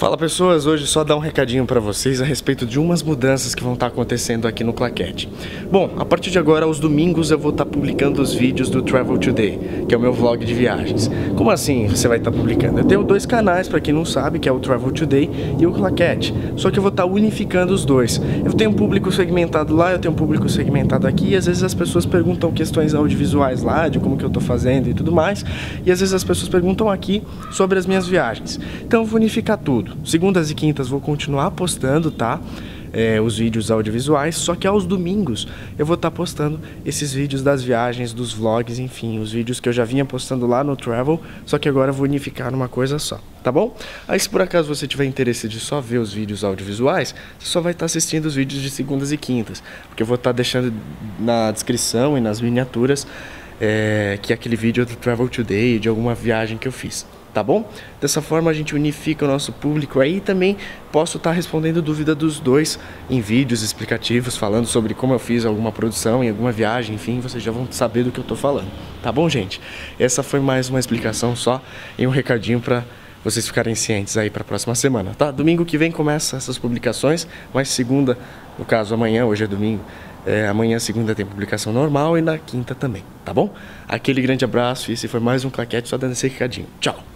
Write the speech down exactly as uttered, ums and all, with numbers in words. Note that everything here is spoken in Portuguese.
Fala pessoas, hoje só dar um recadinho para vocês a respeito de umas mudanças que vão estar acontecendo aqui no Claquete. Bom, a partir de agora, aos domingos, eu vou estar publicando os vídeos do Travel Today, que é o meu vlog de viagens. Como assim você vai estar publicando? Eu tenho dois canais, para quem não sabe, que é o Travel Today e o Claquete, só que eu vou estar unificando os dois. Eu tenho um público segmentado lá, eu tenho um público segmentado aqui, e às vezes as pessoas perguntam questões audiovisuais lá, de como que eu tô fazendo e tudo mais, e às vezes as pessoas perguntam aqui sobre as minhas viagens. Então eu vou unificar tudo. Segundas e quintas vou continuar postando, tá? É, os vídeos audiovisuais, só que aos domingos eu vou estar postando esses vídeos das viagens, dos vlogs, enfim, os vídeos que eu já vinha postando lá no Travel, só que agora eu vou unificar numa coisa só, tá bom? Aí se por acaso você tiver interesse de só ver os vídeos audiovisuais, você só vai estar assistindo os vídeos de segundas e quintas, porque eu vou estar deixando na descrição e nas miniaturas é, que é aquele vídeo do Travel Today, de alguma viagem que eu fiz. Tá bom? Dessa forma a gente unifica o nosso público aí, também posso estar respondendo dúvida dos dois em vídeos explicativos, falando sobre como eu fiz alguma produção em alguma viagem, enfim, vocês já vão saber do que eu tô falando. Tá bom, gente? Essa foi mais uma explicação só e um recadinho para vocês ficarem cientes aí para a próxima semana, tá? Domingo que vem começa essas publicações, mas segunda, no caso amanhã, hoje é domingo, É, amanhã, segunda, tem publicação normal e na quinta também, tá bom? Aquele grande abraço e esse foi mais um Claquete, só dando esse recadinho. Tchau!